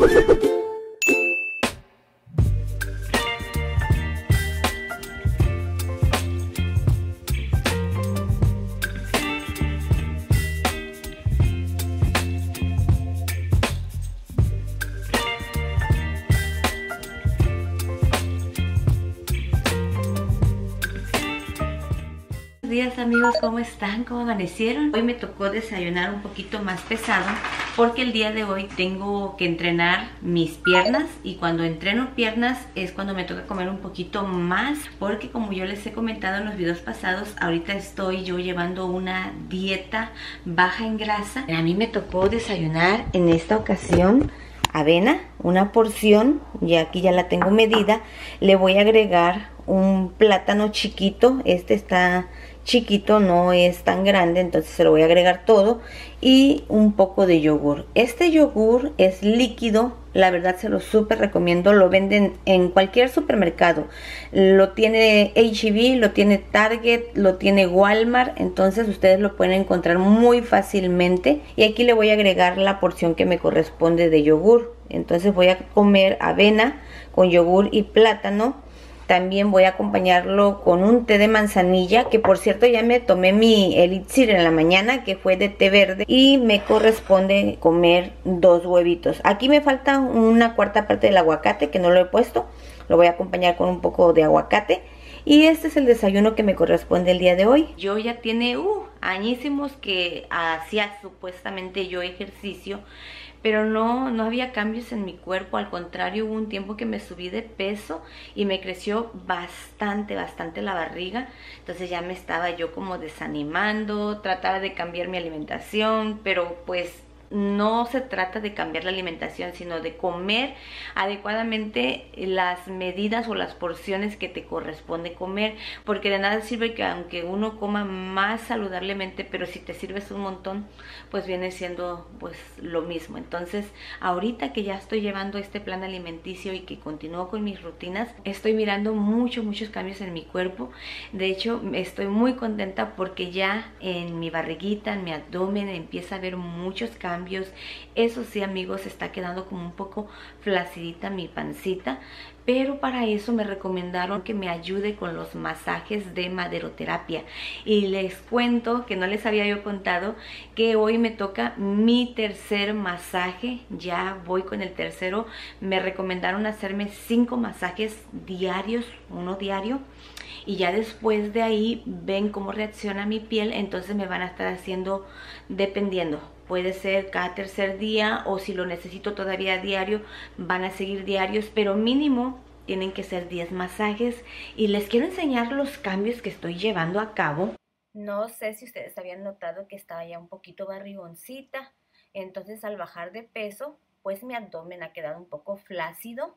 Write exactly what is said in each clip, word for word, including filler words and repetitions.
Buenos días amigos, ¿cómo están? ¿Cómo amanecieron? Hoy me tocó desayunar un poquito más pesado porque el día de hoy tengo que entrenar mis piernas, y cuando entreno piernas es cuando me toca comer un poquito más, porque como yo les he comentado en los videos pasados, ahorita estoy yo llevando una dieta baja en grasa. A mí me tocó desayunar en esta ocasión avena, una porción, y aquí ya la tengo medida. Le voy a agregar un plátano chiquito, este está chiquito, no es tan grande, entonces se lo voy a agregar todo, y un poco de yogur. Este yogur es líquido, la verdad se lo súper recomiendo, lo venden en cualquier supermercado, lo tiene H E B, lo tiene Target, lo tiene Walmart, entonces ustedes lo pueden encontrar muy fácilmente. Y aquí le voy a agregar la porción que me corresponde de yogur, entonces voy a comer avena con yogur y plátano. También voy a acompañarlo con un té de manzanilla, que por cierto ya me tomé mi elixir en la mañana, que fue de té verde, y me corresponde comer dos huevitos. Aquí me falta una cuarta parte del aguacate que no lo he puesto, lo voy a acompañar con un poco de aguacate. Y este es el desayuno que me corresponde el día de hoy. Yo ya tiene uh, añísimos que hacía supuestamente yo ejercicio, pero no, no había cambios en mi cuerpo. Al contrario, hubo un tiempo que me subí de peso y me creció bastante, bastante la barriga. Entonces ya me estaba yo como desanimando, trataba de cambiar mi alimentación, pero pues no se trata de cambiar la alimentación, sino de comer adecuadamente las medidas o las porciones que te corresponde comer, porque de nada sirve que aunque uno coma más saludablemente, pero si te sirves un montón, pues viene siendo pues lo mismo. Entonces ahorita que ya estoy llevando este plan alimenticio y que continúo con mis rutinas, estoy mirando muchos, muchos cambios en mi cuerpo. De hecho, estoy muy contenta porque ya en mi barriguita, en mi abdomen, empieza a haber muchos cambios. Eso sí amigos, está quedando como un poco flacidita mi pancita, pero para eso me recomendaron que me ayude con los masajes de maderoterapia. Y les cuento que no les había yo contado que hoy me toca mi tercer masaje, ya voy con el tercero. Me recomendaron hacerme cinco masajes diarios, uno diario, y ya después de ahí ven cómo reacciona mi piel, entonces me van a estar haciendo dependiendo. Puede ser cada tercer día, o si lo necesito todavía diario, van a seguir diarios, pero mínimo tienen que ser diez masajes. Y les quiero enseñar los cambios que estoy llevando a cabo. No sé si ustedes habían notado que estaba ya un poquito barrigoncita, entonces al bajar de peso, pues mi abdomen ha quedado un poco flácido.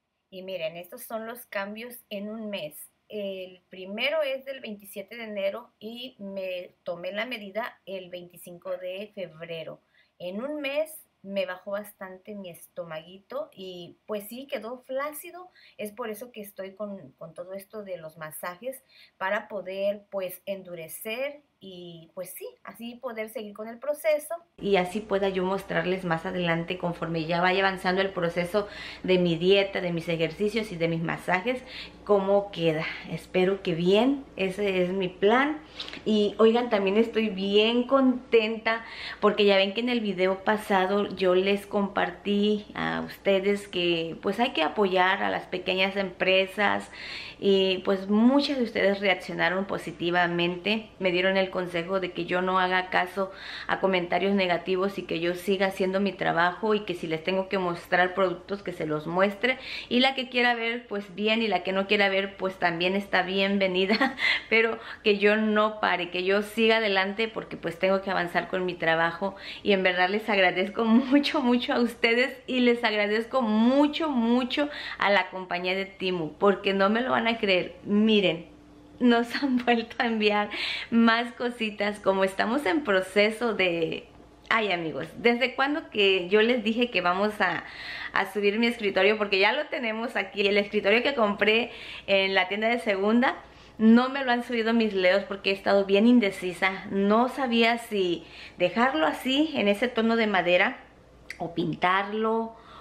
Y miren, estos son los cambios en un mes. El primero es del veintisiete de enero y me tomé la medida el veinticinco de febrero. En un mes me bajó bastante mi estomaguito y pues sí, quedó flácido. Es por eso que estoy con, con todo esto de los masajes, para poder pues endurecer y pues sí, así poder seguir con el proceso. Y así pueda yo mostrarles más adelante, conforme ya vaya avanzando el proceso de mi dieta, de mis ejercicios y de mis masajes, cómo queda. Espero que bien, ese es mi plan. Y oigan, también estoy bien contenta porque ya ven que en el video pasado yo les compartí a ustedes que pues hay que apoyar a las pequeñas empresas, y pues muchas de ustedes reaccionaron positivamente, me dieron el consejo de que yo no haga caso a comentarios negativos y que yo siga haciendo mi trabajo, y que si les tengo que mostrar productos que se los muestre, y la que quiera ver pues bien, y la que no quiera ver pues también está bienvenida, pero que yo no pare, que yo siga adelante, porque pues tengo que avanzar con mi trabajo. Y en verdad les agradezco mucho, mucho a ustedes, y les agradezco mucho, mucho a la compañía de Temu, porque no me lo van a creer. Miren, nos han vuelto a enviar más cositas, como estamos en proceso de... Ay amigos, ¿desde cuándo que yo les dije que vamos a, a subir mi escritorio? Porque ya lo tenemos aquí, el escritorio que compré en la tienda de segunda. No me lo han subido mis leos porque he estado bien indecisa. No sabía si dejarlo así, en ese tono de madera, o pintarlo,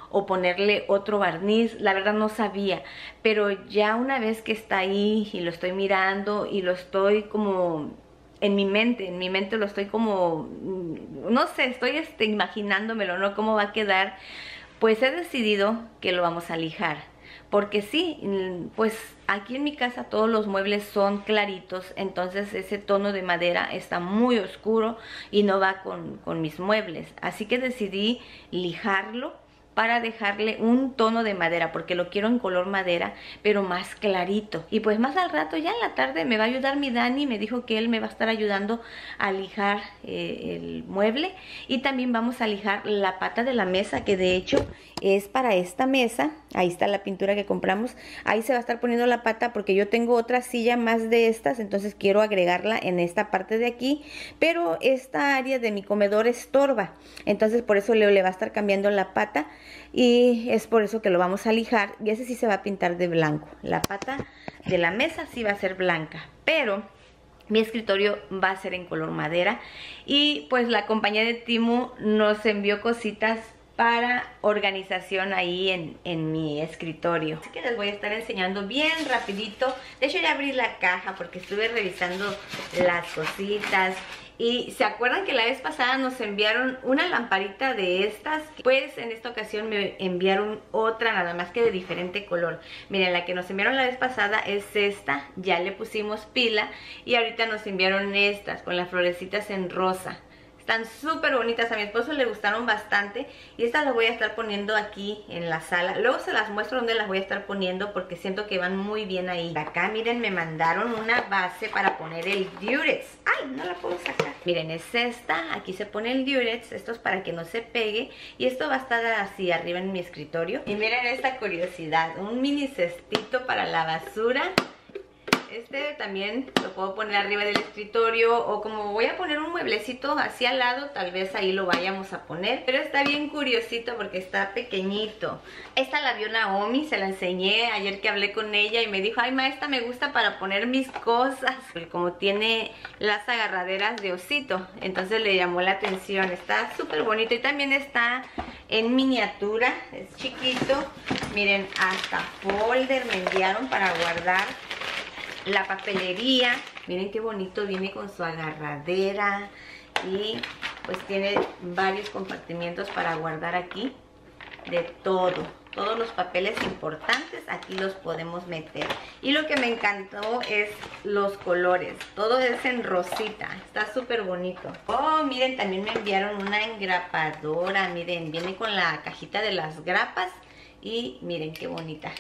o ponerle otro barniz. La verdad no sabía, pero ya una vez que está ahí y lo estoy mirando y lo estoy como en mi mente, en mi mente lo estoy como, no sé, estoy este, imaginándomelo, ¿no? Cómo va a quedar. Pues he decidido que lo vamos a lijar, porque sí, pues aquí en mi casa todos los muebles son claritos, entonces ese tono de madera está muy oscuro y no va con, con mis muebles. Así que decidí lijarlo para dejarle un tono de madera, porque lo quiero en color madera, pero más clarito. Y pues más al rato, ya en la tarde, me va a ayudar mi Dani, me dijo que él me va a estar ayudando a lijar eh, el mueble. Y también vamos a lijar la pata de la mesa, que de hecho es para esta mesa. Ahí está la pintura que compramos. Ahí se va a estar poniendo la pata porque yo tengo otra silla más de estas, entonces quiero agregarla en esta parte de aquí. Pero esta área de mi comedor estorba, entonces por eso Leo le va a estar cambiando la pata. Y es por eso que lo vamos a lijar. Y ese sí se va a pintar de blanco. La pata de la mesa sí va a ser blanca, pero mi escritorio va a ser en color madera. Y pues la compañía de Temu nos envió cositas para organización ahí en, en mi escritorio. Así que les voy a estar enseñando bien rapidito. De hecho ya abrí la caja porque estuve revisando las cositas. Y ¿se acuerdan que la vez pasada nos enviaron una lamparita de estas? Pues en esta ocasión me enviaron otra, nada más que de diferente color. Miren, la que nos enviaron la vez pasada es esta, ya le pusimos pila. Y ahorita nos enviaron estas con las florecitas en rosa. Están súper bonitas, a mi esposo le gustaron bastante. Y estas las voy a estar poniendo aquí en la sala. Luego se las muestro dónde las voy a estar poniendo, porque siento que van muy bien ahí. Acá miren, me mandaron una base para poner el Durex. ¡Ay! No la puedo sacar. Miren, es esta, aquí se pone el Durex. Esto es para que no se pegue. Y esto va a estar así arriba en mi escritorio. Y miren esta curiosidad, un mini cestito para la basura. Este también lo puedo poner arriba del escritorio, o como voy a poner un mueblecito hacia al lado, tal vez ahí lo vayamos a poner. Pero está bien curiosito porque está pequeñito. Esta la vio Naomi, se la enseñé ayer que hablé con ella y me dijo: ay, ma, esta me gusta para poner mis cosas. Como tiene las agarraderas de osito, entonces le llamó la atención. Está súper bonito y también está en miniatura, es chiquito. Miren, hasta folder me enviaron para guardar la papelería. Miren qué bonito, viene con su agarradera y pues tiene varios compartimientos para guardar aquí de todo. Todos los papeles importantes aquí los podemos meter. Y lo que me encantó es los colores. Todo es en rosita. Está súper bonito. Oh, miren, también me enviaron una engrapadora. Miren, viene con la cajita de las grapas. Y miren qué bonita.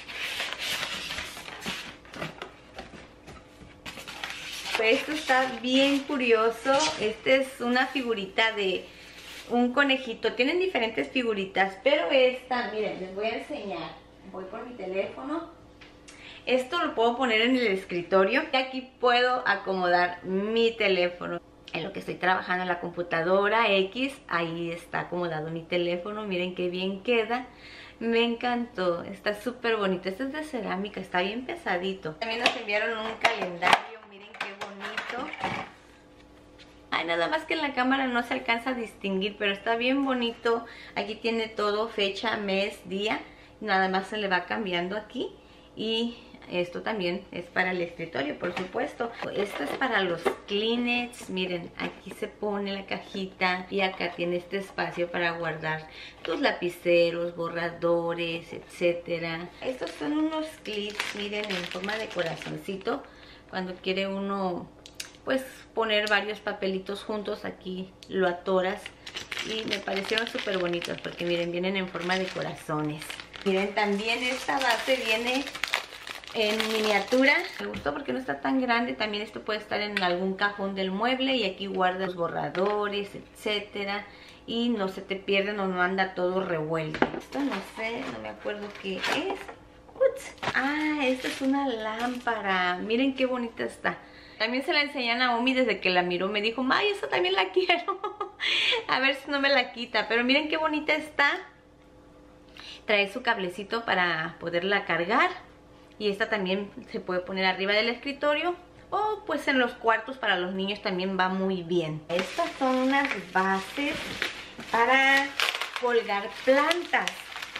Pues esto está bien curioso. Este es una figurita de un conejito. Tienen diferentes figuritas, pero esta, miren, les voy a enseñar. Voy por mi teléfono. Esto lo puedo poner en el escritorio y aquí puedo acomodar mi teléfono. En lo que estoy trabajando en la computadora X, ahí está acomodado mi teléfono. Miren qué bien queda. Me encantó, está súper bonito. Este es de cerámica, está bien pesadito. También nos enviaron un calendario. Miren qué bonito. Ay, nada más que en la cámara no se alcanza a distinguir, pero está bien bonito. Aquí tiene todo, fecha, mes, día. Nada más se le va cambiando aquí. Y esto también es para el escritorio, por supuesto. Esto es para los Kleenex. Miren, aquí se pone la cajita y acá tiene este espacio para guardar tus lapiceros, borradores, etcétera. Estos son unos clips, miren, en forma de corazoncito. Cuando quiere uno, pues, poner varios papelitos juntos, aquí lo atoras. Y me parecieron súper bonitos porque miren, vienen en forma de corazones. Miren, también esta base viene en miniatura. Me gustó porque no está tan grande. También esto puede estar en algún cajón del mueble y aquí guarda los borradores, etcétera. Y no se te pierden o no anda todo revuelto. Esto no sé, no me acuerdo qué es. Uts. Ah, esta es una lámpara. Miren qué bonita está. También se la enseñé a Naomi desde que la miró. Me dijo: ay, esa también la quiero. A ver si no me la quita. Pero miren qué bonita está. Trae su cablecito para poderla cargar. Y esta también se puede poner arriba del escritorio. O pues en los cuartos para los niños también va muy bien. Estas son unas bases para colgar plantas.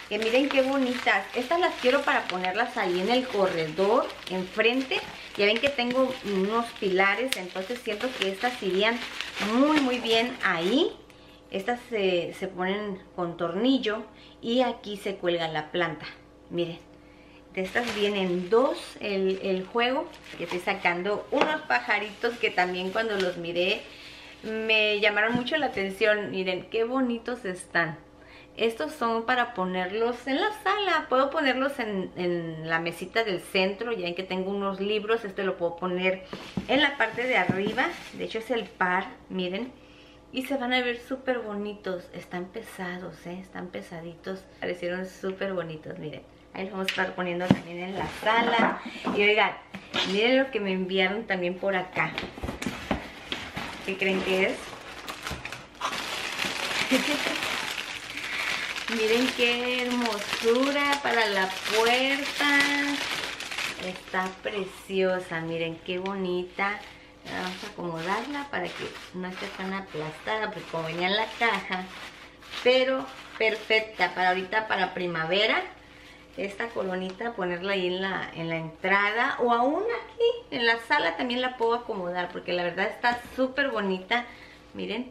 que miren qué bonitas. Estas las quiero para ponerlas ahí en el corredor, enfrente. Ya ven que tengo unos pilares, entonces siento que estas irían muy muy bien ahí. Estas se, se ponen con tornillo y aquí se cuelga la planta. Miren, de estas vienen dos el, el juego. Que estoy sacando unos pajaritos que también cuando los miré me llamaron mucho la atención. Miren qué bonitos están. Estos son para ponerlos en la sala. Puedo ponerlos en, en la mesita del centro. Ya ven que tengo unos libros. Este lo puedo poner en la parte de arriba. De hecho es el par, miren. Y se van a ver súper bonitos. Están pesados, ¿eh? Están pesaditos. Parecieron súper bonitos, miren. Ahí los vamos a estar poniendo también en la sala. Y oigan, miren lo que me enviaron también por acá. ¿Qué creen que es? Miren qué hermosura para la puerta. Está preciosa, miren qué bonita. Vamos a acomodarla para que no esté tan aplastada, porque como venía en la caja. Pero perfecta para ahorita, para primavera. Esta coronita, ponerla ahí en la, en la entrada. O aún aquí, en la sala también la puedo acomodar, porque la verdad está súper bonita. Miren.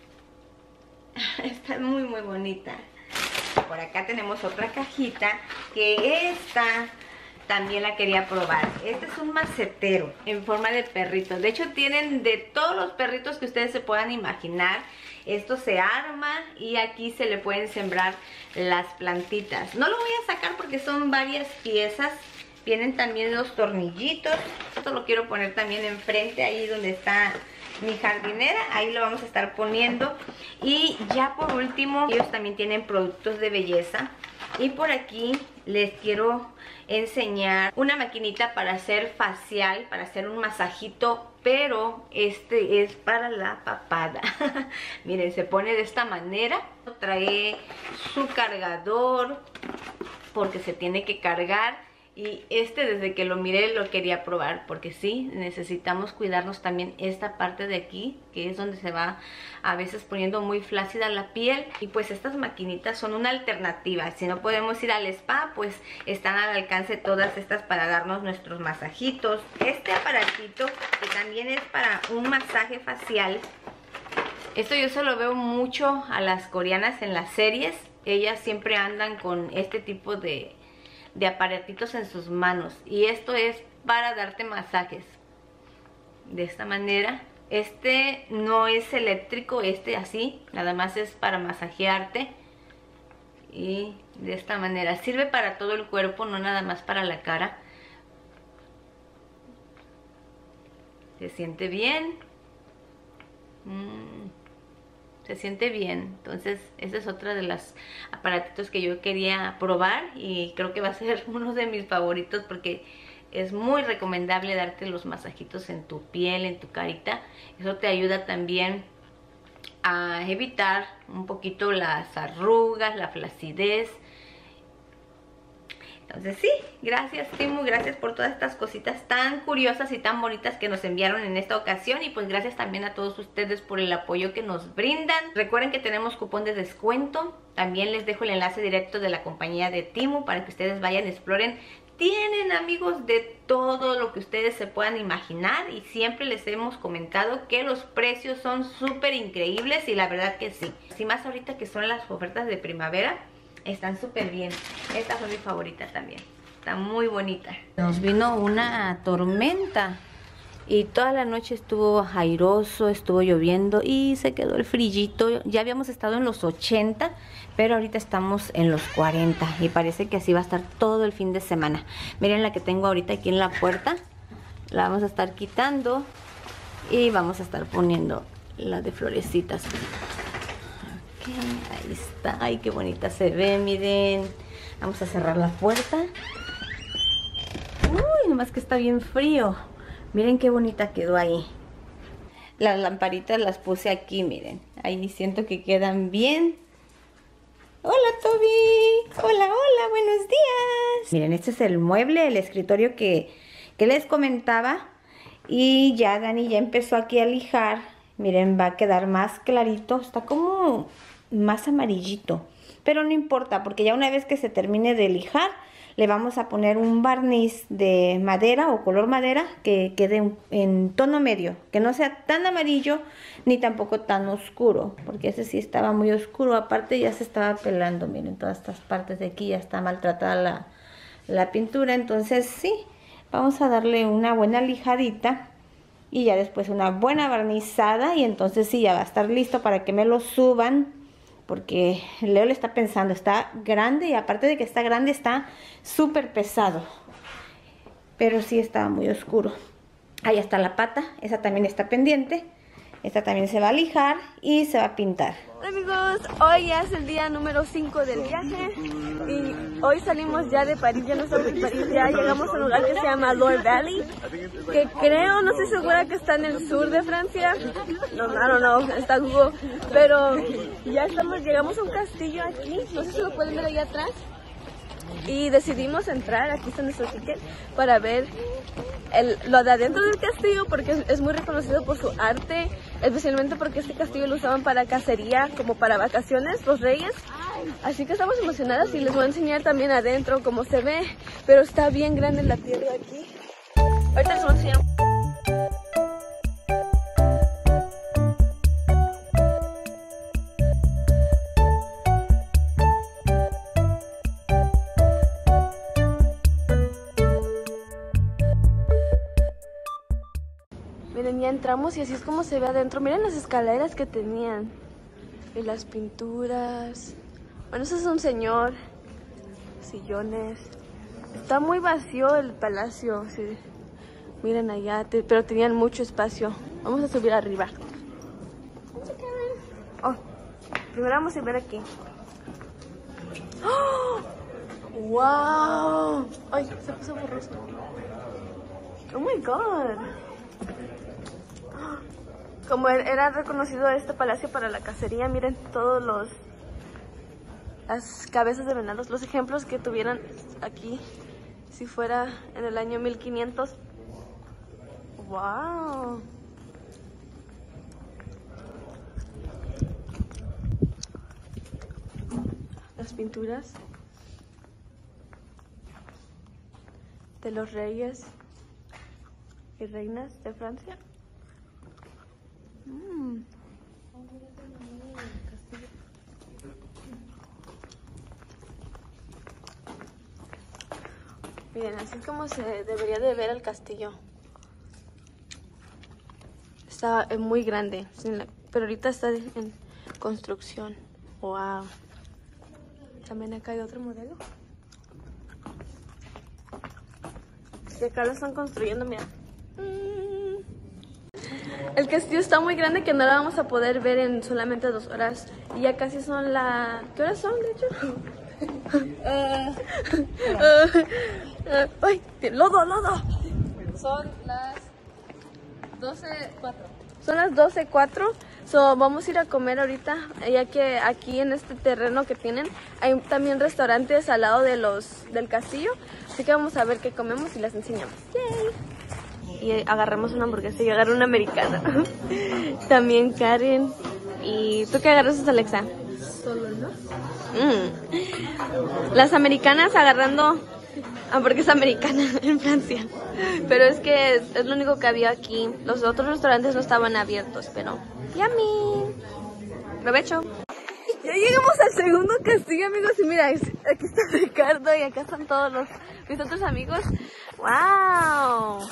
Está muy muy bonita. Por acá tenemos otra cajita, que esta también la quería probar. Este es un macetero en forma de perrito. De hecho tienen de todos los perritos que ustedes se puedan imaginar. Esto se arma y aquí se le pueden sembrar las plantitas. No lo voy a sacar porque son varias piezas. Vienen también los tornillitos. Esto lo quiero poner también enfrente, ahí donde está mi jardinera. Ahí lo vamos a estar poniendo. Y ya por último, ellos también tienen productos de belleza. Y por aquí les quiero enseñar una maquinita para hacer facial, para hacer un masajito, pero este es para la papada. Miren, se pone de esta manera. Trae su cargador porque se tiene que cargar. Y este, desde que lo miré, lo quería probar, porque sí, necesitamos cuidarnos también esta parte de aquí, que es donde se va a veces poniendo muy flácida la piel. Y pues estas maquinitas son una alternativa. Si no podemos ir al spa, pues están al alcance todas estas para darnos nuestros masajitos. Este aparatito, que también es para un masaje facial. Esto yo se lo veo mucho a las coreanas en las series. Ellas siempre andan con este tipo de... de aparatitos en sus manos, y esto es para darte masajes de esta manera. Este no es eléctrico, este así, nada más es para masajearte, y de esta manera sirve para todo el cuerpo, no nada más para la cara. Se siente bien. mm. Se siente bien. Entonces ese es otro de los aparatitos que yo quería probar, y creo que va a ser uno de mis favoritos, porque es muy recomendable darte los masajitos en tu piel, en tu carita. Eso te ayuda también a evitar un poquito las arrugas, la flacidez. Entonces sí, gracias Temu, gracias por todas estas cositas tan curiosas y tan bonitas que nos enviaron en esta ocasión. Y pues gracias también a todos ustedes por el apoyo que nos brindan. Recuerden que tenemos cupón de descuento. También les dejo el enlace directo de la compañía de Temu para que ustedes vayan, exploren. Tienen, amigos, de todo lo que ustedes se puedan imaginar, y siempre les hemos comentado que los precios son súper increíbles, y la verdad que sí. Así más ahorita que son las ofertas de primavera, están súper bien. Esta fue mi favorita también. Está muy bonita. Nos vino una tormenta y toda la noche estuvo airoso, estuvo lloviendo y se quedó el frillito. Ya habíamos estado en los ochenta, pero ahorita estamos en los cuarenta y parece que así va a estar todo el fin de semana. Miren la que tengo ahorita aquí en la puerta. La vamos a estar quitando y vamos a estar poniendo la de florecitas. Ahí está, ay qué bonita se ve, miren. Vamos a cerrar la puerta. Uy, nomás que está bien frío. Miren qué bonita quedó ahí. Las lamparitas las puse aquí, miren. Ahí siento que quedan bien. Hola Toby. Hola, hola, buenos días. Miren, este es el mueble, el escritorio que, que les comentaba. Y ya Dani ya empezó aquí a lijar. Miren, va a quedar más clarito. Está como más amarillito, pero no importa porque ya una vez que se termine de lijar, le vamos a poner un barniz de madera o color madera que quede en tono medio, que no sea tan amarillo ni tampoco tan oscuro, porque ese sí estaba muy oscuro. Aparte ya se estaba pelando, miren, todas estas partes de aquí ya está maltratada la, la pintura. Entonces sí, vamos a darle una buena lijadita y ya después una buena barnizada, y entonces sí, ya va a estar listo para que me lo suban. Porque Leo le está pensando, está grande y aparte de que está grande está súper pesado. Pero sí está muy oscuro. Ahí está la pata, esa también está pendiente. Esta también se va a lijar y se va a pintar. Hola amigos, hoy ya es el día número cinco del viaje y hoy salimos ya de París, ya no estamos en París, ya llegamos a un lugar que se llama Loire Valley, que creo, no estoy segura que está en el sur de Francia, no, no, no, no, está Google, pero ya estamos, llegamos a un castillo aquí, no sé si lo pueden ver allá atrás, y decidimos entrar, aquí está nuestro ticket, para ver el, lo de adentro del castillo, porque es, es muy reconocido por su arte, especialmente porque este castillo lo usaban para cacería, como para vacaciones, los reyes. Así que estamos emocionadas y les voy a enseñar también adentro cómo se ve, pero está bien grande la tierra aquí. Ahorita les voy a enseñar. Miren, ya entramos y así es como se ve adentro. Miren las escaleras que tenían. Y las pinturas. Bueno, ese es un señor. Sillones. Está muy vacío el palacio. Sí. Miren allá, te, pero tenían mucho espacio. Vamos a subir arriba. Oh, primero vamos a ver aquí. ¡Oh! ¡Wow! Ay, se puso borroso. Oh my god. Como era reconocido este palacio para la cacería, miren todos los las cabezas de venados, los ejemplos que tuvieran aquí si fuera en el año mil quinientos. Wow. Las pinturas de los reyes y reinas de Francia. Mm. Miren, así es como se debería de ver el castillo. Está muy grande, pero ahorita está en construcción. Wow. También acá hay otro modelo. Y acá lo están construyendo, mira. El castillo está muy grande que no lo vamos a poder ver en solamente dos horas. Y ya casi son la... ¿Qué horas son, de hecho? uh, uh, uh, ¡Ay! ¡Lodo, lodo! Son las doce cuatro. Son las doce cuatro. So, vamos a ir a comer ahorita, ya que aquí en este terreno que tienen hay también restaurantes al lado de los del castillo. Así que vamos a ver qué comemos y les enseñamos. ¡Yay! Y agarramos una hamburguesa y yo agarré una americana. También Karen. ¿Y tú qué agarras, Alexa? Solo, ¿no? Mm. Las americanas agarrando hamburguesa americana en Francia. Pero es que es, es lo único que había aquí. Los otros restaurantes no estaban abiertos, pero... ¡Yummy! ¡Provecho! Ya llegamos al segundo castillo, amigos. Y mira, aquí está Ricardo y acá están todos los, mis otros amigos. ¡Wow!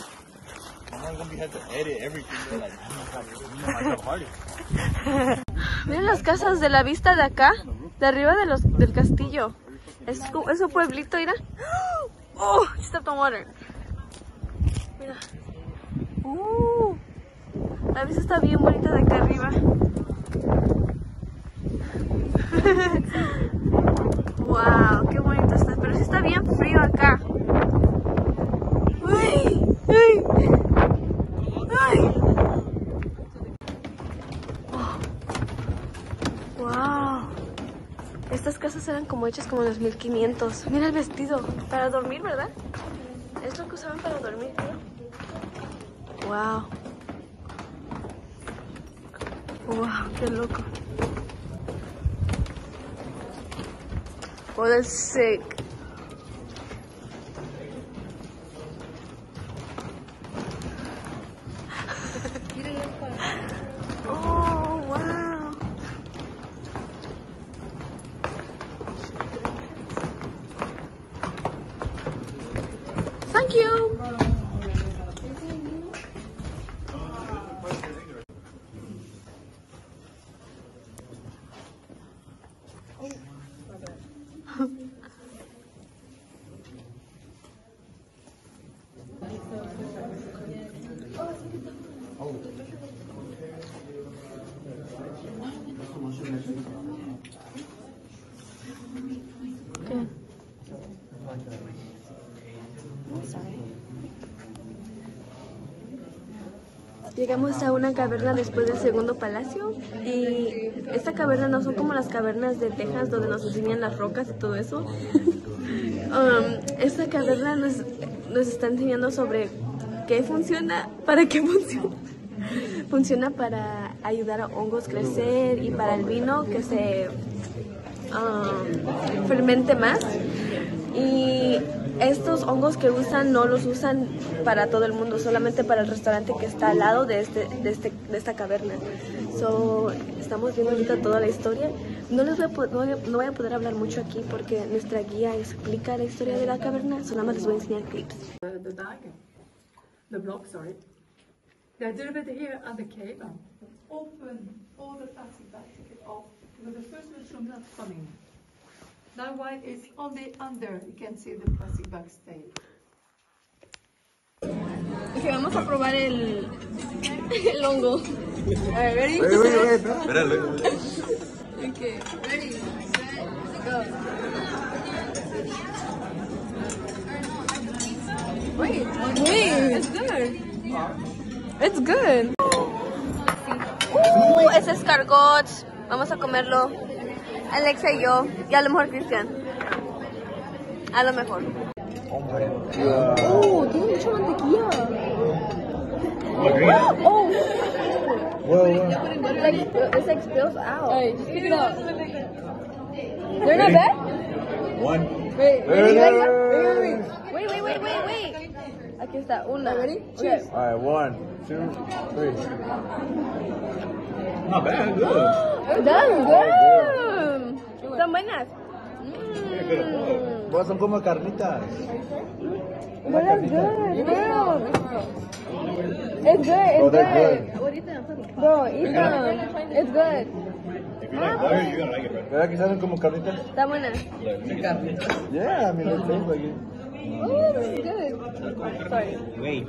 Miren las casas de la vista de acá, de arriba de los, del castillo. Es, es un pueblito, mira. Oh, stepped on water. Mira. Uh, la vista está bien bonita de acá arriba. Wow, qué bonito está. Pero sí está bien frío acá. Uy, uy. Ay. Oh. Wow. Estas casas eran como hechas como en los mil quinientos. Mira el vestido. Para dormir, ¿verdad? Es lo que usaban para dormir, creo. Wow. Wow, qué loco. Oh, that's sick. Oh, wow. Thank you. Okay. Llegamos a una caverna después del segundo palacio y esta caverna no son como las cavernas de Texas donde nos enseñan las rocas y todo eso. um, esta caverna nos, nos está enseñando sobre qué funciona, para qué funciona. Funciona para ayudar a hongos a crecer y para el vino que se um, fermente más. Y estos hongos que usan no los usan para todo el mundo, solamente para el restaurante que está al lado de, este, de, este, de esta caverna. So, estamos viendo ahorita toda la historia. No, les voy a, no, voy a, no voy a poder hablar mucho aquí porque nuestra guía explica la historia de la caverna, solo nada más les voy a enseñar clips. The, the bag, the block, sorry. They did it here at the cave. Open all the plastic bags, take it off. Because the first one should not come in. Now while it's on the under, you can see the plastic bag stay. Ok, vamos a probar el, el hongo. A ver, ready? Wait, wait, wait, espérale. Ok, ready, set, go. Wait, wait, it's good. It's good. Uh, ese escargot. Vamos a comerlo. Alexa y yo. Y a lo mejor Cristian. A lo mejor. Oh my god. Oh, tiene mucha mantequilla. Oh, Whoa, whoa. like it's like spills out. Alright, just pick it up. They're not bad. One. Wait, Wait, wait, wait, wait, wait, wait, wait, wait. Aquí está, una. Ready? Okay. Alright, one, two, three. Not bad, good. That's good. Están buenas. Mm. Pues son como carnitas. But that's good. Bro. It's good. It's Oh, they're good. Bro, eat them. It's good. ¿Verdad que saben como carnitas? Está buena. Yeah, I mean, it tastes like it. Oh, that's good. Sorry. Wait.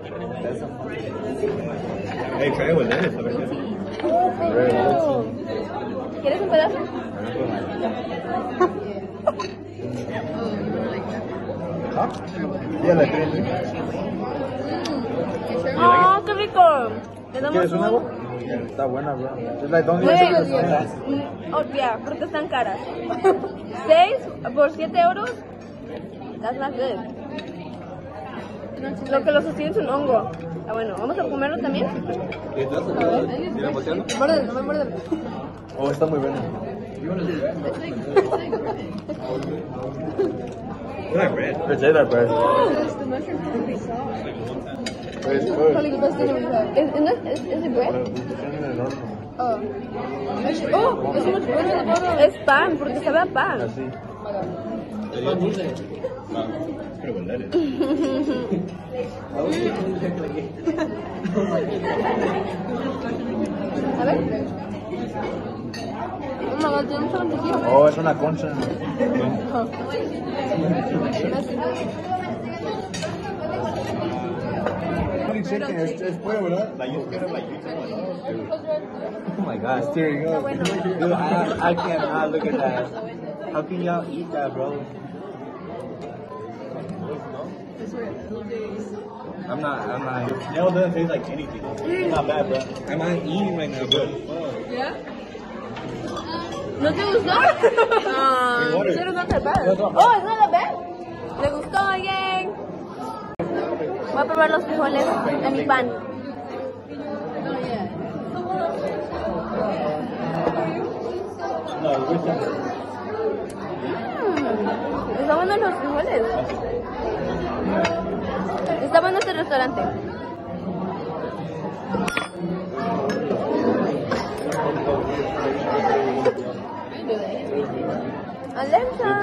Hey, try it with lettuce. A ver qué. Oh, for real. ¿Quieres un pedazo? ¿Ah? Ya la tengo. ¡Oh, qué rico! ¿Le damos ¿Quieres un un? agua? Está buena, bro. Es like only Wait. like Oh, yeah, porque están caras. Seis por siete euros. That's not good. Lo que lo sostiene es un hongo. Ah, bueno, ¿vamos a comerlo también? Muérdelo, no me muérdelo. Oh, está muy buena. It's like bread. It's that bread. The mushroom is pretty soft. It's good. Probably the best thing we've had. Is, is, it, is, is it bread? Tienen el horno. Oh. Oh, es mucho bueno. Es pan, porque sabe a pan. Así. Pero con lettuce. A ver. Oh my god, tiene mucha mantequilla. Oh, es una concha. Chicken, es, es bueno, ¿verdad? Like you scared of like you. Oh my god, it's tearing up. Dude, I, I cannot look at that. How can y'all eat that, bro? I'm not, I'm not. Nail doesn't taste like anything. It's not bad, bro. I'm not eating right now, bro. ¿Ya? ¿No te gustó? Ah, water. it's not that bad. Oh, it's not that bad. ¿Le gustó a alguien? Voy a probar los frijoles en mi pan. No, which one? Mm. Está bueno los frijoles. Está bueno este restaurante. Alexa.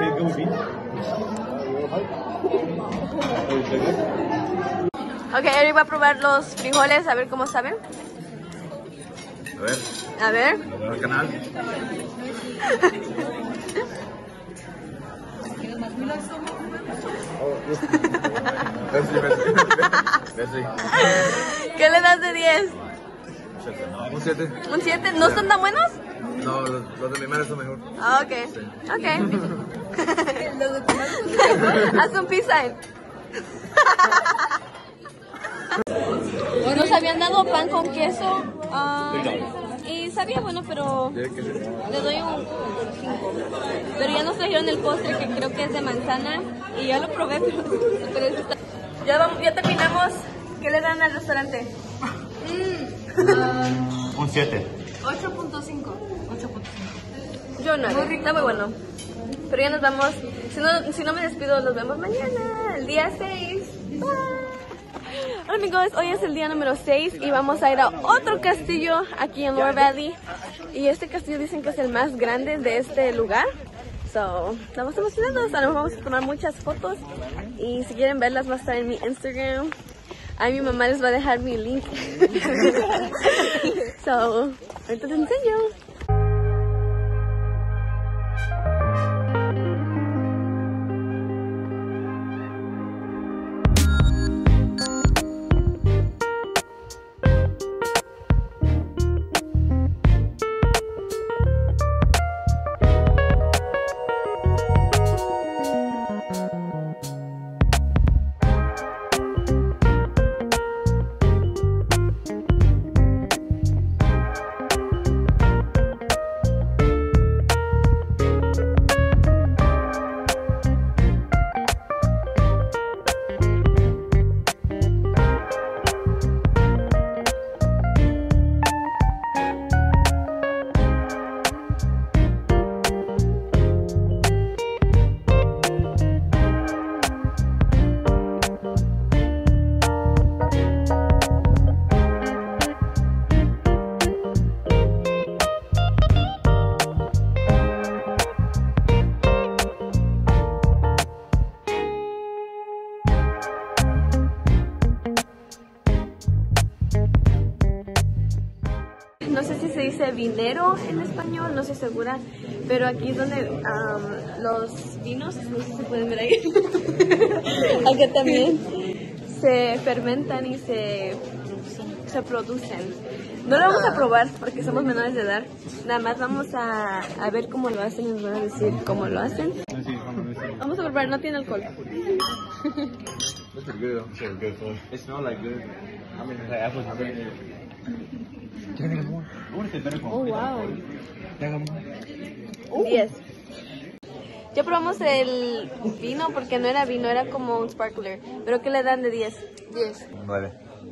Ok, Eric va a probar los frijoles a ver cómo saben. A ver. A ver. Al canal. ¿Qué le das de diez? Un siete. ¿Un siete? ¿No están tan buenos? No, los, los de mi madre son mejor. Ah, ok. Ok. Haz un peace sign. Nos habían dado pan con queso um, y sabía bueno, pero le doy un cinco. Pero ya nos trajeron el postre que creo que es de manzana y ya lo probé, pero, pero está... ya, vamos, ya terminamos. ¿Qué le dan al restaurante? Mm, uh, Un siete. ocho punto cinco. Yo no, está muy bueno. Pero ya nos vamos. Si no, si no me despido, nos vemos mañana, el día seis. Bye. Hola amigos, hoy es el día número seis y vamos a ir a otro castillo aquí en Lower Valley. Y este castillo dicen que es el más grande de este lugar. So, estamos emocionados, ahora vamos a tomar muchas fotos. Y si quieren verlas va a estar en mi Instagram. Ahí mi mamá les va a dejar mi link. So, ahorita te enseño. No sé si se dice vinero en español, no estoy segura, pero aquí es donde um, los vinos, no sé si se pueden ver ahí, aquí también se fermentan y se, se producen. No lo vamos a probar porque somos menores de edad, nada más vamos a, a ver cómo lo hacen y nos van a decir cómo lo hacen. Vamos a probar, no tiene alcohol. That's pretty good. It's pretty good food. It smells like good. I mean, the apples are very good. Can I get more? I want to say better. Oh, wow. Can I get more? diez. Ya probamos el vino porque no era vino, era como un sparkler. ¿Pero qué le dan de diez? diez. Nueve.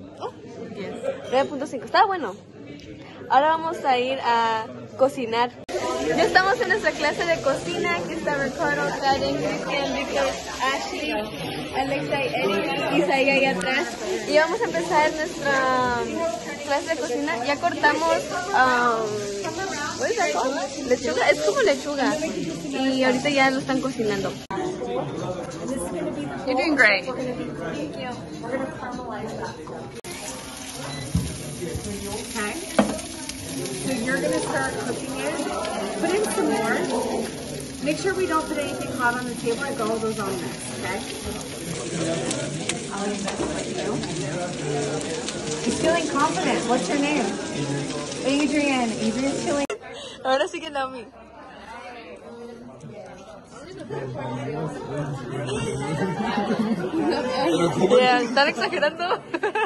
nueve punto cinco. Está bueno. Ahora vamos a ir a cocinar. Ya estamos en nuestra clase de cocina. Aquí está Ricardo, Karen, Enrique, Ashley, Alexa y Eric, Isaí ahí atrás. Y vamos a empezar nuestra clase de cocina. Ya cortamos um, ¿what is that called? Lechuga, es como lechuga. Y ahorita ya lo están cocinando. You're doing great. Thank you. We're gonna caramelize that. Okay. So you're going to start cooking it. Put in some more. Make sure we don't put anything hot on the table. It all goes on this, okay? I'll leave that with you. He's feeling confident. What's your name? Adrian. Adrian's feeling... Ahora sí que no me. Yeah, ¿están exagerando?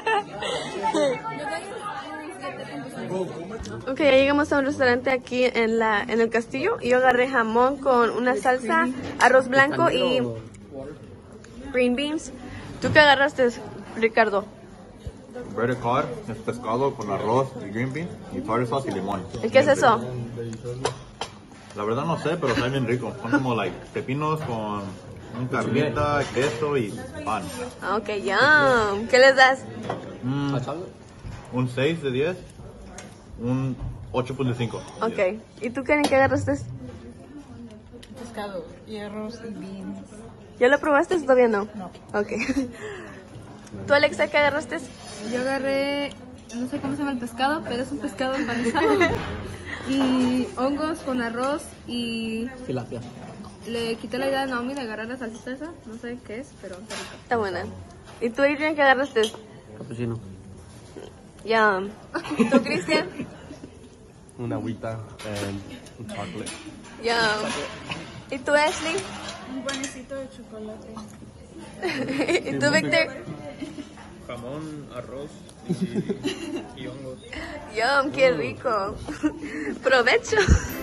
Ok, ya llegamos a un restaurante aquí en la en el castillo y yo agarré jamón con una salsa, arroz blanco y green beans. ¿Tú qué agarraste, Ricardo? Breaded cod es pescado con arroz y green beans y tartar sauce y limón. ¿Y qué es eso? La verdad no sé, pero está bien rico. Son como like pepinos con Un carnita, queso y pan. Ok, yum. ¿Qué les das? Mm, un seis de diez. Un ocho punto cinco. Ok. ¿Y tú, Karen, qué agarraste? Pescado y arroz y beans. ¿Ya lo probaste o todavía no? No. Ok. ¿Tú, Alexa, qué agarraste? Yo agarré, no sé cómo se llama el pescado, pero es un pescado empanizado. Y hongos con arroz y... Tilapia. Le quité la idea a Naomi de agarrar la salsita esa. No sé qué es, pero está rica. Está buena. ¿Y tú, Adrian, qué agarraste? Capuchino. Yum. ¿Tú, Cristian? Una agüita y un chocolate. Yum. ¿Y tú, Ashley? Un panecito de chocolate. ¿Y tú, Victor? Jamón, arroz y, y hongos. Yum, qué rico. Provecho.